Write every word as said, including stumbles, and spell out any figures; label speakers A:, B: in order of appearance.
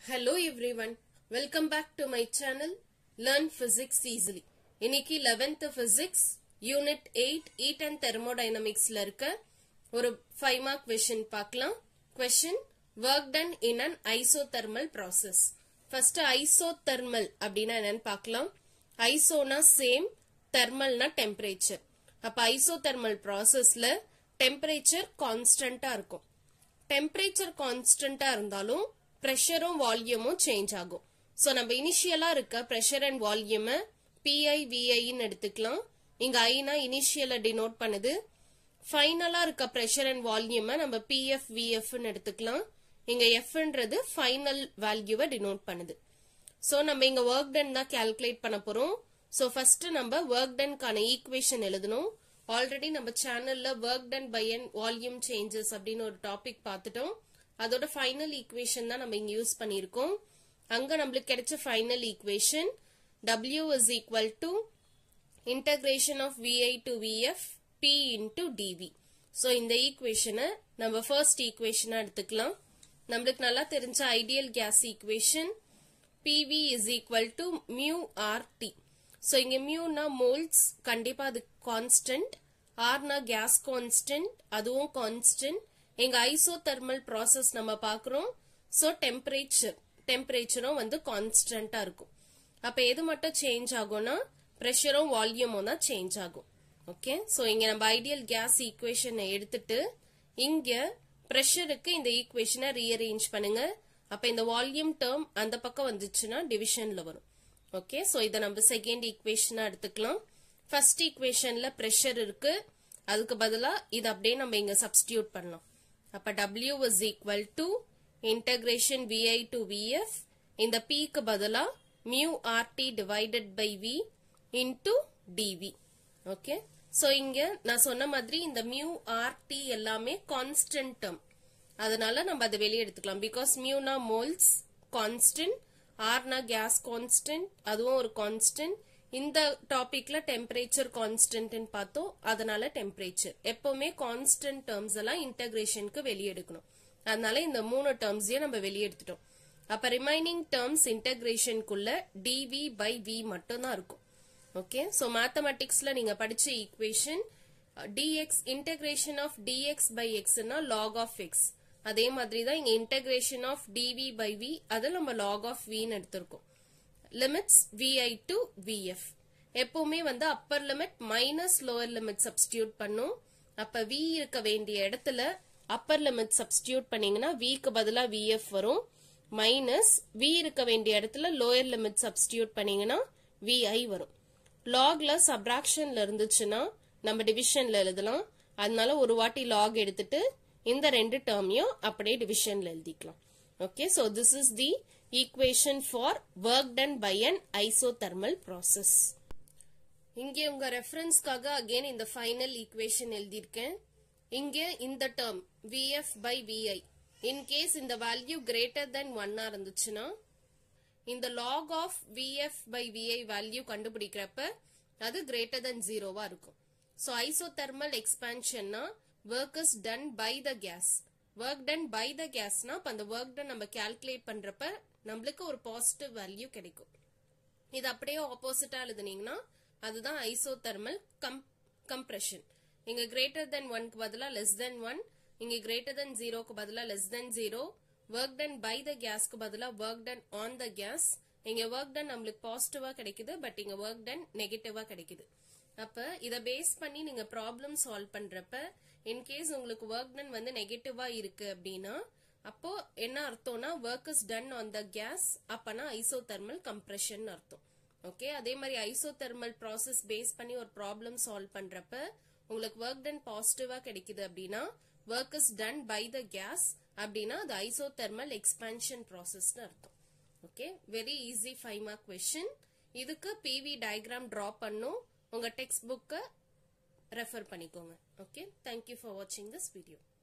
A: Hello everyone, welcome back to my channel Learn Physics Easily. இன்னைக்கு eleventh Physics Unit eight Heat and Thermodynamics ல இருக்க ஒரு five mark question பார்க்கலாம். Question: Work done in an isothermal process. First isothermal அப்படினா என்னன்னு பார்க்கலாம். Isoனா same, thermalனா temperature. அப்ப isothermal processல temperature constantா இருக்கும். Temperature constantா இருந்தாலும் pressure and volume change ஆகும். So நம்ம இனிஷியலா இருக்க pressure and volume P I V I ன்னு எடுத்துக்கலாம். இங்க I னா இனிஷியலை denote பண்ணுது. ஃபைனலா இருக்க pressure and volume நம்ம P F V F ன்னு எடுத்துக்கலாம். இங்க F ன்றது final value denote பண்ணுது. So நம்ம இங்க work done தான் calculate பண்ண போறோம். So first நம்ம work done கான equation எழுதணும். Already நம்ம சேனல்ல work done by an volume changes அப்படின்னு ஒரு டாபிக் பார்த்துட்டோம். அதோட ஃபைனல் ஈக்குவேஷன் தான் நம்ம இங்க யூஸ் பண்ணியிருக்கோம். அங்க நம்மளுக்கு கிடைச்ச final equation W is equal to integration of V I to V F P into D V. So இந்த ஈக்குவேஷனை நம்ம ஃபர்ஸ்ட் ஈக்குவேஷனா எடுத்துக்கலாம். நம்மளுக்கு நல்லா தெரிஞ்ச ideal gas equation P V is equal to mu R T. So இங்க mu னா moles, கண்டிப்பா அது கான்ஸ்டன்ட். R னா கேஸ் கான்ஸ்டன்ட், அதுவும் கான்ஸ்டன்ட். எங்க ஐசோதெர்மல் ப்ராசஸ் நம்ம பாக்குறோம். சோ டெம்பரேச்சர் டெம்பரேச்சரும் வந்து கான்ஸ்டன்டா இருக்கும். அப்ப எது மட்டும் சேஞ்ச் ஆகும்னா பிரஷரும் வால்யூமும் தான் சேஞ்ச் ஆகும். ஓகே, சோ இங்க நம்ம ஐடியல் கேஸ் ஈக்குவேஷனை எடுத்துட்டு இங்க பிரஷருக்கு இந்த ஈக்குவேஷனை ரீஅரேஞ்ச் பண்ணுங்க. அப்ப இந்த வால்யூம் டேர்ம் அந்த பக்கம் வந்துச்சுன்னா டிவிஷன்ல வரும். ஓகே, சோ இத நம்ம செகண்ட் ஈக்குவேஷனா எடுத்துக்கலாம். ஃபர்ஸ்ட் ஈக்குவேஷன்ல பிரஷர் இருக்கு, அதுக்கு பதிலா இது அப்படியே நம்ம இங்க சப்ஸ்டிடியூட் பண்ணலாம். அப்ப W is equal to integration V I to V F, இந்த P க்கு பதிலா mu R T divided by V into D V. Okay, so இங்க நான் சொன்ன மாதிரி இந்த mu R T எல்லாமே constant term, அதனால நம்ம அதை வெளியே எடுத்துக்கலாம். because mu னா moles constant, R னா gas constant, அதுவும் ஒரு constant. இந்த டாபிக்ல டெம்பரேச்சர் கான்ஸ்டன்ட் பார்த்தோம், அதனால டெம்பரேச்சர் எப்பவுமே கான்ஸ்டன்ட் டேர்ம்ஸ் எல்லாம் இன்டகிரேஷனுக்கு வெளியே எடுக்கணும். அதனால இந்த மூணு டேர்ம்ஸையும் நம்ம வெளியே எடுத்துட்டோம். அப்ப ரிமைனிங் டேர்ம்ஸ் இன்டகிரேஷனுக்குள்ள dV by V மட்டும் தான் இருக்கும். ஓகே, சோ மேத்தமெட்டிக்ஸ்ல நீங்க படிச்ச equation dx integration of dx by x னா log of x, அதே மாதிரி தான் இங்க integration of dV by V அது நம்ம log of V ன்னு எடுத்திருக்கோம். Limits V I to V F எப்பவுமே வந்து upper limit minus lower limit substitute பண்ணும். அப்ப V இருக்க வேண்டிய இடத்துல அப்பர் லிமிட் சப்ஸ்டிடியூட் பண்ணீங்கன்னா V க்கு பதிலா V F வரும். மைனஸ் V இருக்க வேண்டிய இடத்துல லோயர் லிமிட் சப்ஸ்டிடியூட் பண்ணீங்கன்னா V I வரும். லாக்ல சப்ராக்ஷன்ல இருந்துச்சுன்னா நம்ம டிவிஷன்ல எழுதலாம். அதனால ஒரு வாட்டி லாக் எடுத்துட்டு இந்த ரெண்டு டேர்மையும் அப்படியே டிவிஷன்ல எழுதிக்கலாம். Okay, so this is the equation for work done by an isothermal process. இங்கே உங்க ரெஃபரன்ஸ்க்காக அகைன் இந்த ஃபைனல் ஈக்குவேஷன் எழுதியிருக்கேன். இங்கே இந்த term V F by V I in case இந்த வேல்யூ greater than one இருந்துச்சுன்னா இந்த log of V F by V I value கண்டுபிடிக்கிறப்ப அது greater than ஜீரோவா இருக்கும். So isothermal expansion னா work is done by the gas. work done by the gas னா அந்த work done நம்ம calculate பண்றப்ப நம்மளுக்கு ஒரு பாசிட்டிவ் வேல்யூ கிடைக்கும். இது அப்படியே ஆப்போசிட்டா எழுதுனீங்கன்னா அதுதான் ஐசோதெர்மல் கம் கம்ப்ரெஷன். இங்க கிரேட்டர் தென் ஒன்க்கு பதிலா லெஸ் தென் ஒன், இங்க கிரேட்டர் தென் ஜீரோக்கு பதிலா less than zero. Work done by the கேஸ்க்கு பதிலா work done on the gas. இங்க ஒர்க் டன் நம்மளுக்கு பாசிட்டிவா கிடைக்குது, பட் இங்க ஒர்க் டன் நெகட்டிவா கிடைக்குது. அப்ப இத பேஸ் பண்ணி நீங்க ப்ராப்ளம் சால்வ் பண்றப்ப இன்கேஸ் உங்களுக்கு ஒர்க் டன் வந்து நெகட்டிவா இருக்கு அப்படின்னா அப்போ என்ன அர்த்தம்னா work is done on the gas, அப்பனா ஐசோதெர்மல் கம்ப்ரெஷன் அர்த்தம். ஓகே, அதே மாதிரி ஐசோதெர்மல் ப்ராசஸ் பேஸ் பண்ணி ஒரு ப்ராப்ளம் சால்வ் பண்றப்ப உங்களுக்கு ஒர்க் டன் பாசிட்டிவா கிடைக்குது அப்படின்னா work is done by the gas, அப்படின்னா அது ஐசோதெர்மல் எக்ஸ்பான்ஷன் ப்ராசஸ்னு அர்த்தம். Okay, very easy five mark question. இதுக்கு P V டயக்ராம் டிரா பண்ணும், உங்க டெக்ஸ்ட் புக்கை ரெஃபர் பண்ணிக்கோங்க. ஓகே, தேங்க்யூ ஃபார் வாட்சிங் திஸ் வீடியோ.